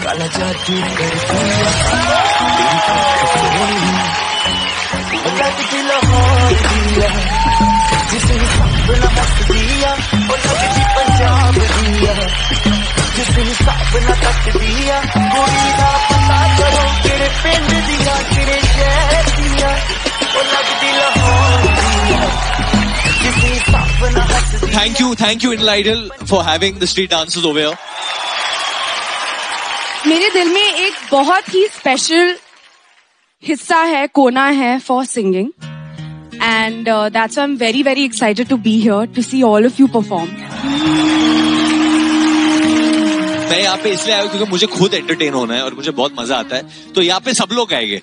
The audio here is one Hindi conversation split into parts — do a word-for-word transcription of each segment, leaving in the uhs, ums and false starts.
काला जादू कर दिया लगती लाहौर दिया जिसे सपना हंस दिया वो लगती पंजाब दिया जिसे सपना कट दिया कोई ना पता करो किरे पिंड दिया किरे शहर दिया वो लगती लाहौर दिया जिसे सपना हंस दिया. Thank you, thank you Indian Idol for having the street dances over here. मेरे दिल में एक बहुत ही स्पेशल हिस्सा है, कोना है for singing and that's I am very very excited to be here to see all of you perform. मैं यहाँ पे इसलिए आया हूँ क्योंकि मुझे खुद एंटरटेन होना है और मुझे बहुत मजा आता है, तो यहाँ पे सब लोग आएंगे.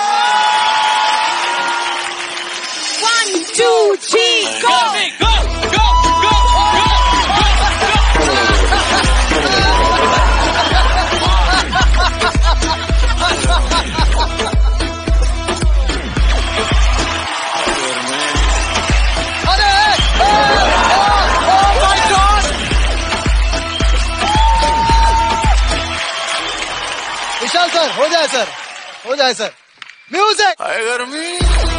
One two three go go go go Vishal sir, हो जाए सर, हो जाए सर. म्यूजिक.